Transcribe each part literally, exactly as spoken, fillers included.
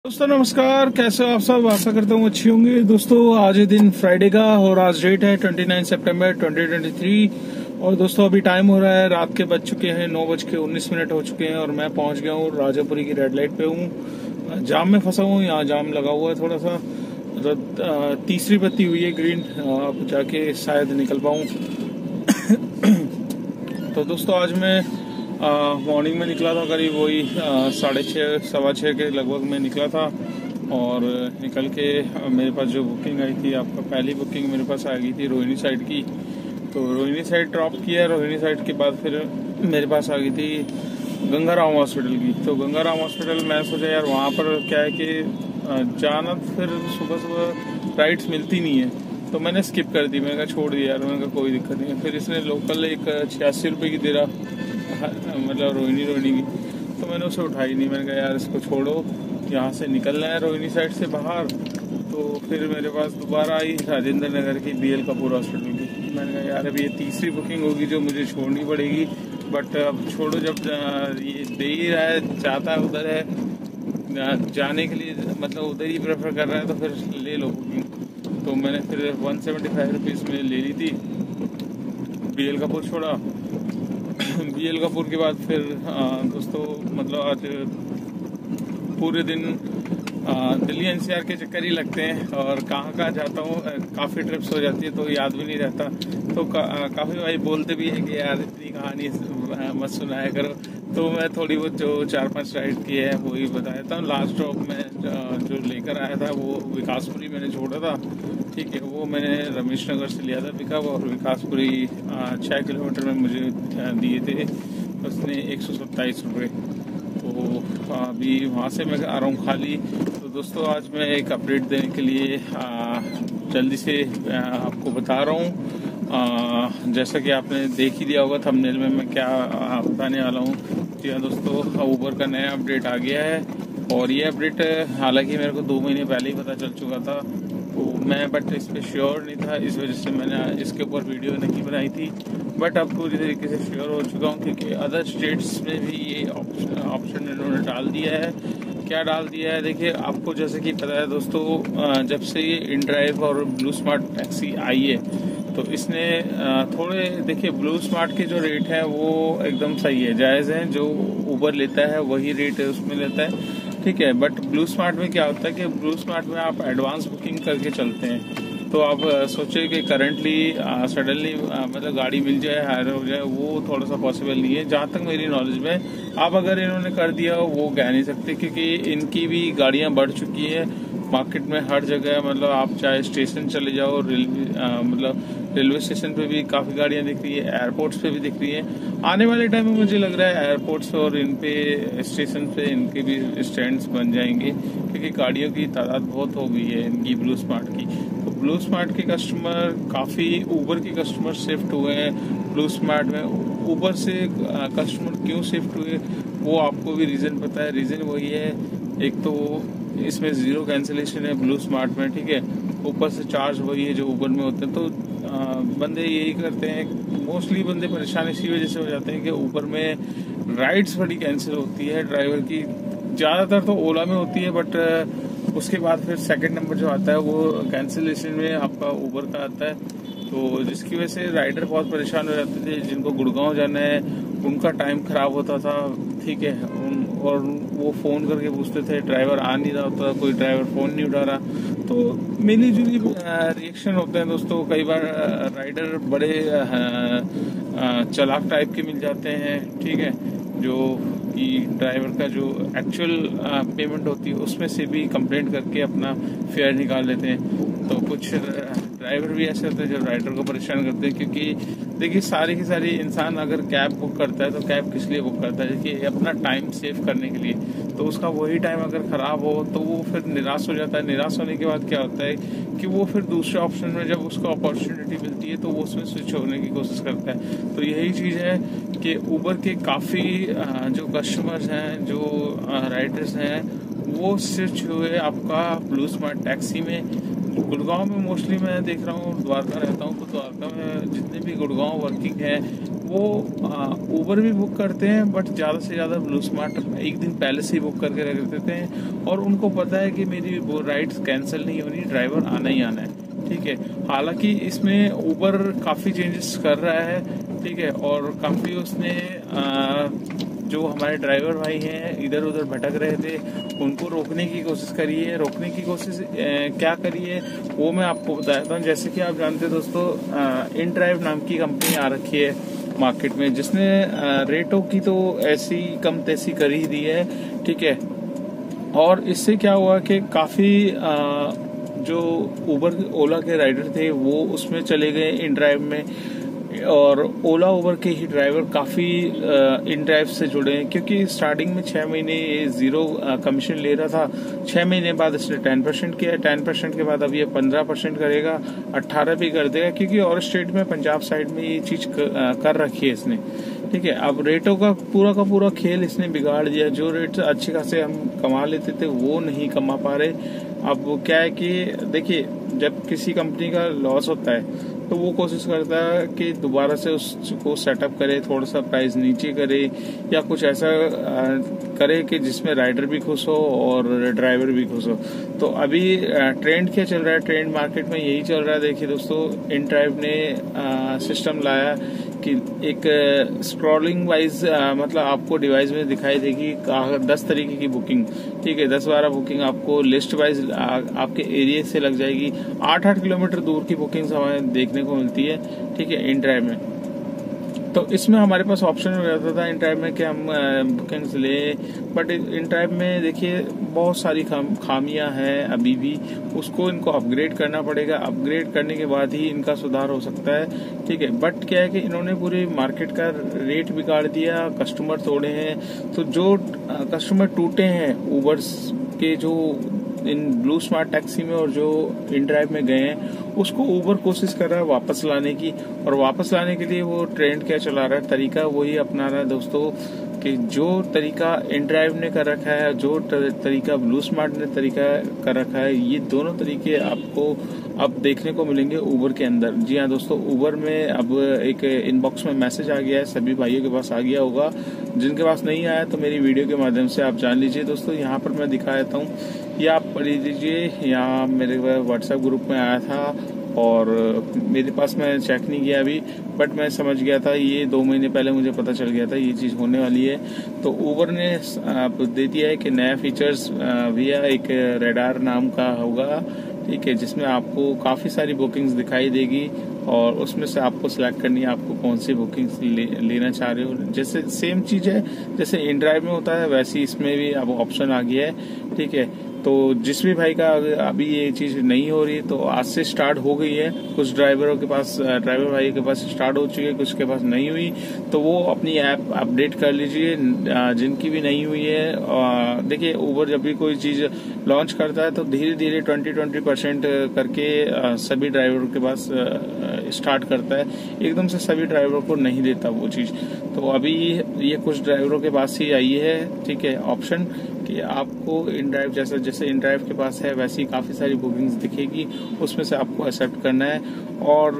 दोस्तों नमस्कार, कैसे हो आप सब। आशा करता हूँ अच्छी होंगे। दोस्तों आज दिन फ्राइडे का और आज डेट है उनतीस सितंबर दो हज़ार तेईस और दोस्तों अभी टाइम हो रहा है, रात के बज चुके हैं नौ बज के उन्नीस मिनट हो चुके हैं और मैं पहुंच गया हूँ राजापुरी की रेड लाइट पे हूँ। जाम में फंसा हूँ, यहाँ जाम लगा हुआ है थोड़ा सा। मतलब तीसरी बत्ती हुई है ग्रीन, अब जाके शायद निकल पाऊँ। तो दोस्तों आज मैं मॉर्निंग में निकला था, करीब वही साढ़े छः सवा छः के लगभग में निकला था और निकल के मेरे पास जो बुकिंग आई थी, आपका पहली बुकिंग मेरे पास आ गई थी रोहिणी साइड की। तो रोहिणी साइड ड्रॉप किया, रोहिणी साइड के बाद फिर मेरे पास आ गई थी गंगाराम हॉस्पिटल की। तो गंगाराम हॉस्पिटल मैं सोचा यार वहाँ पर क्या है कि जाना, फिर सुबह सुबह राइड्स मिलती नहीं है तो मैंने स्किप कर दी। मैंने कहा छोड़ दिया यार, मैंने कहा कोई दिक्कत नहीं है। फिर इसने लोकल एक छियासी रुपये की दे रहा, मतलब रोहिणी रोहिणी की, तो मैंने उसे उठाई नहीं। मैंने कहा यार इसको छोड़ो, यहाँ से निकलना है रोहिणी साइड से बाहर। तो फिर मेरे पास दोबारा आई राजेंद्र नगर की बी एल कपूर हॉस्पिटल की। मैंने कहा यार अभी ये तीसरी बुकिंग होगी जो मुझे छोड़नी पड़ेगी, बट अब छोड़ो, जब ये दे ही रहा है, चाहता है उधर है जाने के लिए, मतलब उधर ही प्रेफर कर रहा है, तो फिर ले लो बुकिंग। तो मैंने फिर वन सेवेंटी फाइव रुपीज़ में ले ली थी, बी एल कपूर छोड़ा। बी एल कपूर के बाद फिर आ, दोस्तों मतलब आज पूरे दिन दिल्ली एन सी आर के चक्कर ही लगते हैं और कहाँ कहाँ जाता हूँ, काफ़ी ट्रिप्स हो जाती है तो याद भी नहीं रहता। तो का, काफ़ी भाई बोलते भी हैं कि यार इतनी कहानी मत सुनाया करो। तो मैं थोड़ी बहुत जो चार पांच राइड की है वही बता देता हूँ। लास्ट स्टॉप में जो लेकर आया था वो विकासपुरी मैंने छोड़ा था, ठीक है। वो मैंने रमेश नगर से लिया था पिकअप और विकासपुरी छः किलोमीटर में मुझे दिए थे उसने एक सौ सत्ताईस रुपये। तो अभी वहाँ से मैं आ रहा हूँ खाली। तो दोस्तों आज मैं एक अपडेट देने के लिए आ, जल्दी से आ, आपको बता रहा हूँ। जैसा कि आपने देख ही लिया होगा थंबनेल में मैं क्या बताने वाला हूँ। जी हाँ दोस्तों, ऊबर का नया अपडेट आ गया है और ये अपडेट हालांकि मेरे को दो महीने पहले ही पता चल चुका था, तो मैं बट इस पर श्योर नहीं था, इस वजह से मैंने इसके ऊपर वीडियो नहीं बनाई थी। बट अब पूरी तरीके से श्योर हो चुका हूँ क्योंकि अदर स्टेट्स में भी ये ऑप्शन इन्होंने डाल दिया है। क्या डाल दिया है देखिए, आपको जैसे कि पता है दोस्तों, जब से ये इनड्राइव और ब्लू स्मार्ट टैक्सी आई है तो इसने थोड़े, देखिए ब्लू स्मार्ट के जो रेट है वो एकदम सही है, जायज़ है। जो ऊबर लेता है वही रेट है उसमें लेता है, ठीक है। बट ब्लू स्मार्ट में क्या होता है कि ब्लू स्मार्ट में आप एडवांस बुकिंग करके चलते हैं। तो आप सोचिए कि करंटली सडनली मतलब गाड़ी मिल जाए, हायर हो जाए, वो थोड़ा सा पॉसिबल नहीं है जहाँ तक मेरी नॉलेज में। अब अगर इन्होंने कर दिया वो कह नहीं सकते क्योंकि इनकी भी गाड़ियाँ बढ़ चुकी है मार्केट में हर जगह। मतलब आप चाहे स्टेशन चले जाओ, रेलवे मतलब रेलवे स्टेशन पे भी काफ़ी गाड़ियाँ दिख रही है, एयरपोर्ट्स पे भी दिख रही है। आने वाले टाइम में मुझे लग रहा है एयरपोर्ट्स और इन पे स्टेशन पे इनके भी स्टैंड्स बन जाएंगे क्योंकि गाड़ियों की तादाद बहुत हो गई है इनकी ब्लू स्मार्ट की। तो ब्लू स्मार्ट के कस्टमर काफ़ी ऊबर के कस्टमर शिफ्ट हुए हैं ब्लू स्मार्ट में। ऊबर से कस्टमर क्यों शिफ्ट हुए वो आपको भी रीज़न पता है। रीज़न वही है, एक तो इसमें ज़ीरो कैंसिलेशन है ब्लू स्मार्ट में, ठीक है। ऊपर से चार्ज वही है जो ऊबर में होते हैं। तो आ, बंदे यही करते हैं, मोस्टली बंदे परेशान इसी वजह से हो जाते हैं कि ऊबर में राइड्स बड़ी कैंसिल होती है ड्राइवर की। ज़्यादातर तो ओला में होती है, बट उसके बाद फिर सेकंड नंबर जो आता है वो कैंसिलेशन में आपका ऊबर का आता है। तो जिसकी वजह से राइडर बहुत परेशान हो जाते थे। जिनको गुड़गांव जाना है उनका टाइम खराब होता था, ठीक है। उन और वो फ़ोन करके पूछते थे, ड्राइवर आ नहीं रहा होता, कोई ड्राइवर फ़ोन नहीं उठा रहा। तो मिली जुली रिएक्शन होते हैं दोस्तों। कई बार राइडर बड़े चालाक टाइप के मिल जाते हैं, ठीक है, जो कि ड्राइवर का जो एक्चुअल पेमेंट होती है उसमें से भी कंप्लेंट करके अपना फेयर निकाल लेते हैं। तो कुछ ड्राइवर भी ऐसे होते हैं जो राइडर को परेशान करते हैं क्योंकि देखिए सारी की सारी इंसान अगर कैब बुक करता है तो कैब किस लिए बुक करता है कि अपना टाइम सेव करने के लिए। तो उसका वही टाइम अगर ख़राब हो तो वो फिर निराश हो जाता है। निराश होने के बाद क्या होता है कि वो फिर दूसरे ऑप्शन में जब उसको अपॉर्चुनिटी मिलती है तो वो उसमें स्विच होने की कोशिश करता है। तो यही चीज़ है कि ऊबर के काफ़ी जो कस्टमर्स हैं, जो राइडर्स हैं, वो स्विच हुए आपका ब्लू स्मार्ट टैक्सी में। गुड़गांव में मोस्टली मैं देख रहा हूँ, द्वारका रहता हूँ तो द्वारका में जितने भी गुड़गांव वर्किंग है वो ऊबर भी बुक करते हैं, बट ज़्यादा से ज़्यादा ब्लू स्मार्ट एक दिन पहले से ही बुक करके रख देते हैं, और उनको पता है कि मेरी वो राइड्स कैंसिल नहीं होनी, ड्राइवर आना ही आना है। ठीक है, हालांकि इसमें ऊबर काफ़ी चेंजेस कर रहा है। ठीक है, और काफ़ी उसने आ, जो हमारे ड्राइवर भाई हैं इधर उधर भटक रहे थे उनको रोकने की कोशिश करी है। रोकने की कोशिश ए, क्या करी है वो मैं आपको बताता हूँ। जैसे कि आप जानते हैं दोस्तों, इन ड्राइव नाम की कंपनी आ रखी है मार्केट में, जिसने रेटों की तो ऐसी कम तैसी कर ही दी है। ठीक है, और इससे क्या हुआ कि काफ़ी जो उबर ओला के राइडर थे वो उसमें चले गए इन ड्राइव में, और ओला उबर के ही ड्राइवर काफ़ी इन ड्राइव से जुड़े हैं, क्योंकि स्टार्टिंग में छः महीने ये जीरो कमीशन ले रहा था। छः महीने बाद इसने टेन परसेंट किया, टेन परसेंट के बाद अब ये पंद्रह परसेंट करेगा, अट्ठारह भी कर देगा, क्योंकि और स्टेट में पंजाब साइड में ये चीज़ कर रखी है इसने। ठीक है, अब रेटों का पूरा का पूरा खेल इसने बिगाड़ दिया। जो रेट अच्छे खासे हम कमा लेते थे वो नहीं कमा पा रहे। अब क्या है कि देखिए, जब किसी कंपनी का लॉस होता है तो वो कोशिश करता है कि दोबारा से उसको सेटअप करे, थोड़ा सा प्राइस नीचे करे, या कुछ ऐसा करे कि जिसमें राइडर भी खुश हो और ड्राइवर भी खुश हो। तो अभी ट्रेंड क्या चल रहा है, ट्रेंड मार्केट में यही चल रहा है। देखिए दोस्तों, इन ड्राइव ने सिस्टम लाया कि एक स्क्रॉलिंग वाइज मतलब आपको डिवाइस में दिखाई देगी दस तरीके की बुकिंग। ठीक है, दस बारह बुकिंग आपको लिस्ट वाइज आपके एरिया से लग जाएगी। आठ आठ किलोमीटर दूर की बुकिंग्स हमें देखने को मिलती है। ठीक है, इन ड्राइव में तो इसमें हमारे पास ऑप्शन रहता था इन ड्राइव में कि हम बुकिंग्स लें, बट इन ड्राइव में देखिए बहुत सारी खाम, खामियां हैं अभी भी। उसको इनको अपग्रेड करना पड़ेगा, अपग्रेड करने के बाद ही इनका सुधार हो सकता है। ठीक है, बट क्या है कि इन्होंने पूरे मार्केट का रेट बिगाड़ दिया, कस्टमर तोड़े हैं। तो जो कस्टमर टूटे हैं ऊबर्स के, जो इन ब्लू स्मार्ट टैक्सी में और जो इन ड्राइव में गए हैं, उसको ऊबर कोशिश कर रहा है वापस लाने की। और वापस लाने के लिए वो ट्रेंड क्या चला रहा है, तरीका वही अपना रहा है दोस्तों, कि जो तरीका इन ड्राइव ने कर रखा है, जो तरीका ब्लू स्मार्ट ने तरीका कर रखा है, ये दोनों तरीके आपको अब देखने को मिलेंगे ऊबर के अंदर। जी हाँ दोस्तों, ऊबर में अब एक इनबॉक्स में मैसेज आ गया है, सभी भाइयों के पास आ गया होगा। जिनके पास नहीं आया तो मेरी वीडियो के माध्यम से आप जान लीजिए दोस्तों। यहाँ पर मैं दिखा देता हूँ, ये आप पढ़ लीजिए। यहाँ मेरे व्हाट्सएप ग्रुप में आया था और मेरे पास मैं चेक नहीं किया अभी, बट मैं समझ गया था, ये दो महीने पहले मुझे पता चल गया था ये चीज़ होने वाली है। तो ऊबर ने दे दिया है कि नया फीचर्स भैया एक रेडार नाम का होगा। ठीक है, जिसमें आपको काफ़ी सारी बुकिंग्स दिखाई देगी और उसमें से आपको सिलेक्ट करनी है आपको कौन सी बुकिंग्स ले, लेना चाह रहे हो। जैसे सेम चीज़ है जैसे इन ड्राइव में होता है, वैसे इसमें भी अब ऑप्शन आ गया है। ठीक है, तो जिस भी भाई का अभी ये चीज़ नहीं हो रही तो आज से स्टार्ट हो गई है। कुछ ड्राइवरों के पास, ड्राइवर भाई के पास स्टार्ट हो चुकी है, कुछ के पास नहीं हुई, तो वो अपनी ऐप अपडेट कर लीजिए। जिनकी भी नहीं हुई है, देखिए ऊबर जब भी कोई चीज़ लॉन्च करता है तो धीरे धीरे ट्वेंटी ट्वेंटी परसेंट करके सभी ड्राइवरों के पास स्टार्ट करता है, एकदम से सभी ड्राइवरों को नहीं देता वो चीज़। तो अभी ये कुछ ड्राइवरों के पास ही आई है। ठीक है, ऑप्शन कि आपको इन ड्राइव जैसा जैसे इन ड्राइव के पास है वैसी काफ़ी सारी बुकिंग्स दिखेगी, उसमें से आपको एक्सेप्ट करना है। और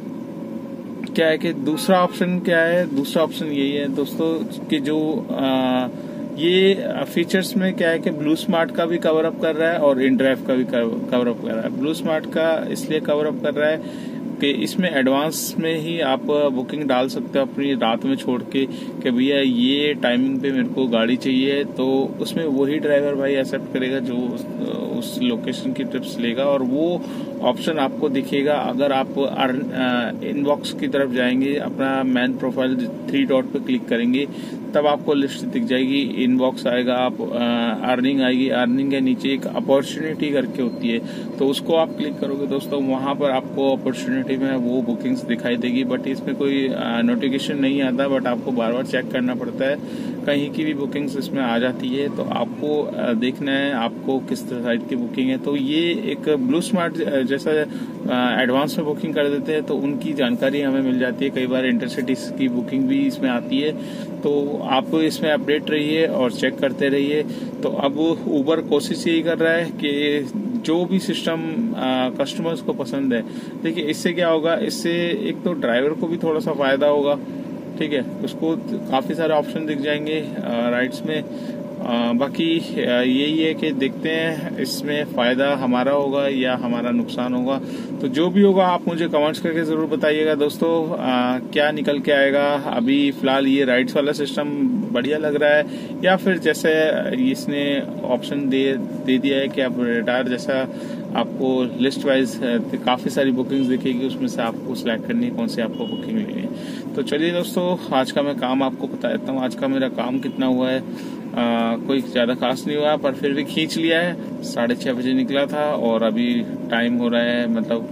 क्या है कि दूसरा ऑप्शन क्या है, दूसरा ऑप्शन यही है दोस्तों कि जो आ, ये फीचर्स में क्या है कि ब्लू स्मार्ट का भी कवर अप कर रहा है और इन ड्राइव का भी कवर अप कर रहा है। ब्लू स्मार्ट का इसलिए कवर अप कर रहा है कि इसमें एडवांस में ही आप बुकिंग डाल सकते हो अपनी रात में छोड़ के कि भैया ये टाइमिंग पे मेरे को गाड़ी चाहिए, तो उसमें वही ड्राइवर भाई एक्सेप्ट करेगा जो उस लोकेशन की ट्रिप्स लेगा। और वो ऑप्शन आपको दिखेगा अगर आप इनबॉक्स की तरफ जाएंगे, अपना मैन प्रोफाइल थ्री डॉट पे क्लिक करेंगे तब आपको लिस्ट दिख जाएगी, इनबॉक्स आएगा, आप अर्निंग आएगी, अर्निंग के नीचे एक अपॉर्चुनिटी करके होती है, तो उसको आप क्लिक करोगे दोस्तों, वहां पर आपको अपॉर्चुनिटी में वो बुकिंग्स दिखाई देगी। बट इसमें कोई नोटिफिकेशन नहीं आता, बट आपको बार बार चेक करना पड़ता है। कहीं की भी बुकिंग्स इसमें आ जाती है तो आपको देखना है आपको किस साइड की बुकिंग है। तो ये एक ब्लू स्मार्ट जैसा एडवांस में बुकिंग कर देते हैं तो उनकी जानकारी हमें मिल जाती है। कई बार इंटरसिटी की बुकिंग भी इसमें आती है, तो आप इसमें अपडेट रहिए और चेक करते रहिए। तो अब ऊबर कोशिश यही कर रहा है कि जो भी सिस्टम कस्टमर्स को पसंद है, देखिए इससे क्या होगा, इससे एक तो ड्राइवर को भी थोड़ा सा फायदा होगा। ठीक है। उसको काफ़ी सारे ऑप्शन दिख जाएंगे राइड्स में। आ, बाकी यही है कि देखते हैं इसमें फ़ायदा हमारा होगा या हमारा नुकसान होगा। तो जो भी होगा आप मुझे कमेंट्स करके ज़रूर बताइएगा दोस्तों, आ, क्या निकल के आएगा। अभी फ़िलहाल ये राइड्स वाला सिस्टम बढ़िया लग रहा है, या फिर जैसे इसने ऑप्शन दे दे दिया है कि आप रिटायर जैसा आपको लिस्ट वाइज काफ़ी सारी बुकिंग्स दिखेगी, उसमें से आपको सिलेक्ट करनी है कौन सी आपको बुकिंग लेनी है। तो चलिए दोस्तों, आज का मैं काम आपको बता देता हूँ। आज का मेरा काम कितना हुआ है, आ, कोई ज़्यादा खास नहीं हुआ, पर फिर भी खींच लिया है। साढ़े छः बजे निकला था और अभी टाइम हो रहा है मतलब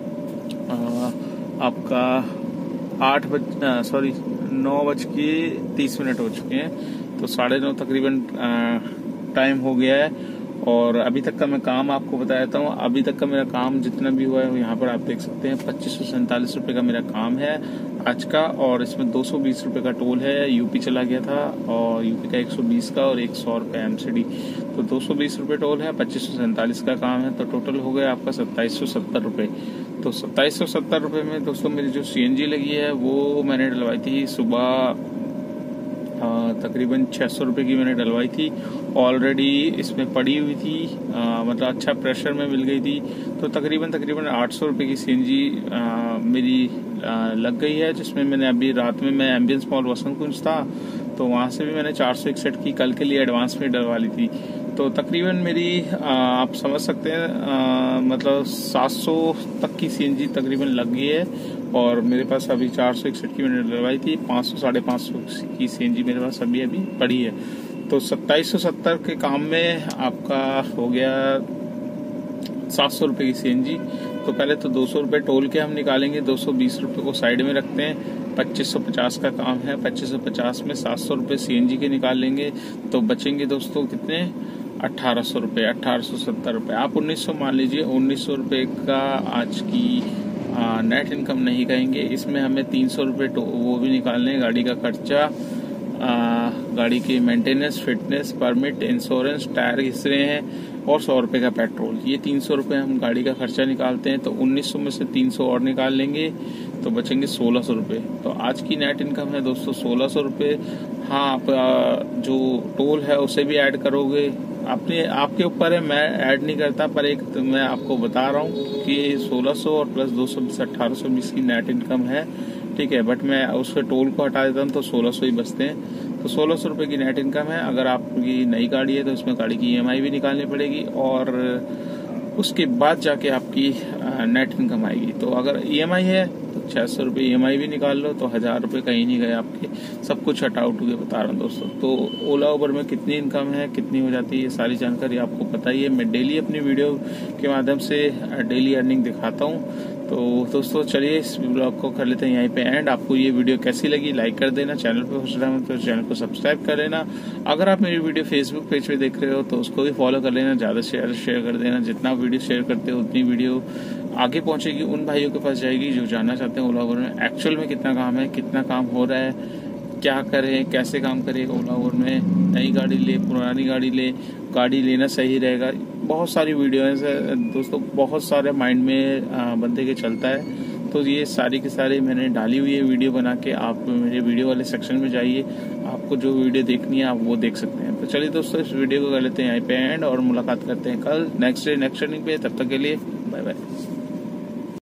आ, आपका आठ बज सॉरी नौ बज के तीस मिनट हो चुके हैं। तो साढ़े नौ तकरीबन टाइम हो गया है और अभी तक का मैं काम आपको बता देता हूँ। अभी तक का मेरा काम जितना भी हुआ है यहाँ पर आप देख सकते हैं, पच्चीस सौ सैंतालीस रुपये का मेरा काम है आज का, और इसमें दो सौ बीस रुपये का टोल है। यूपी चला गया था और यूपी का एक सौ बीस का और एक सौ रुपये एमसीडी, तो दो सौ बीस रुपये टोल है, पच्चीस सौ सैंतालीस का काम है। तो टोटल हो गया आपका सत्ताईस सौ सत्तर रुपये। तो सत्ताईस सौ सत्तर रुपये में दोस्तों मेरी जो सीएनजी लगी है वो मैंने डलवाई थी सुबह तकरीबन छः सौ रुपये की मैंने डलवाई थी। ऑलरेडी इसमें पड़ी हुई थी, आ, मतलब अच्छा प्रेशर में मिल गई थी। तो तकरीबन तकरीबन आठ सौ रुपये की सीएनजी मेरी आ, लग गई है, जिसमें मैंने अभी रात में मैं एम्बियंस मॉल वसंत कुंज था तो वहाँ से भी मैंने चार सौ इकसठ की कल के लिए एडवांस में डलवा ली थी। तो तकरीबन मेरी आ, आप समझ सकते हैं आ, मतलब सात सौ तक की सीएनजी तकरीबन लग गई है। और मेरे पास अभी चार सौ इकसठ की मैंने डलवाई थी, पाँच सौ साढ़े पाँच सौ की सीएनजी मेरे पास अभी अभी पड़ी है। तो सत्ताईस सौ सत्तर के काम में आपका हो गया सात सौ रुपये की सीएनजी। तो पहले तो दो सौ रुपये टोल के हम निकालेंगे, दो सौ बीस रुपये को साइड में रखते हैं। पच्चीस सौ पचास का काम है, पच्चीस सौ पचास में सात सौ रुपये सीएनजी के निकाल लेंगे तो बचेंगे दोस्तों कितने, अट्ठारह सौ रुपये, अट्ठारह सौ सत्तर रुपये। आप उन्नीस सौ मान लीजिए, उन्नीस सौ रुपये का आज की आ, नेट इनकम नहीं कहेंगे। इसमें हमें तीन सौ रुपये वो भी निकालने हैं, गाड़ी का खर्चा, आ, गाड़ी की maintenance, fitness, permit, insurance, tyre घिस रहे हैं और सौ रुपये का पेट्रोल। ये तीन सौ रुपये हम गाड़ी का खर्चा निकालते हैं। तो उन्नीस सौ में से तीन सौ और निकाल लेंगे तो बचेंगे सोलह सौ रुपये। तो आज की नेट इनकम है दोस्तों सोलह सौ रुपये। हाँ, आप जो टोल है उसे भी ऐड करोगे, अपने आपके ऊपर है, मैं ऐड नहीं करता, पर एक तो मैं आपको बता रहा हूँ कि सोलह सौ और प्लस दो सौ बीस अट्ठारह सौ बीस की नेट इनकम है, ठीक है। बट मैं उसके टोल को हटा देता हूँ तो सोलह सौ ही बचते हैं। तो सोलह सौ रुपये की नेट इनकम है। अगर आपकी नई गाड़ी है तो इसमें गाड़ी की ईएमआई भी निकालनी पड़ेगी और उसके बाद जाके आपकी नेट इनकम आएगी। तो अगर ईएमआई है तो छः सौ रुपये ईएमआई भी निकाल लो तो हज़ार रुपये कहीं नहीं गए आपके, सब कुछ हटा उठ के बता रहा हूँ दोस्तों। तो ओला उबर में कितनी इनकम है, कितनी हो जाती है, ये सारी जानकारी आपको पता ही है। मैं डेली अपनी वीडियो के माध्यम से डेली अर्निंग दिखाता हूँ। तो दोस्तों चलिए इस ब्लॉग को कर लेते हैं यहीं पे एंड। आपको ये वीडियो कैसी लगी लाइक कर देना, चैनल पे पहुंच रहा हूँ तो चैनल को सब्सक्राइब कर लेना। अगर आप मेरी वीडियो फेसबुक पेज पे देख रहे हो तो उसको भी फॉलो कर लेना, ज़्यादा शेयर शेयर कर देना। जितना वीडियो शेयर करते हो उतनी वीडियो आगे पहुंचेगी, उन भाइयों के पास जाएगी जो जानना चाहते हैं ओला उबर में एक्चुअल में कितना काम है, कितना काम हो रहा है, क्या करें, कैसे काम करें ओला उबर में, नई गाड़ी ले, पुरानी गाड़ी ले, गाड़ी लेना सही रहेगा। बहुत सारी वीडियो है दोस्तों, बहुत सारे माइंड में बंदे के चलता है। तो ये सारी की सारी मैंने डाली हुई है वीडियो बना के। आप मेरे वीडियो वाले सेक्शन में जाइए, आपको जो वीडियो देखनी है आप वो देख सकते हैं। तो चलिए दोस्तों इस वीडियो को कर लेते हैं यहीं पे एंड और मुलाकात करते हैं कल नेक्स्ट डे नेक्स्ट रनिंग पे। तब तक के लिए बाय बाय।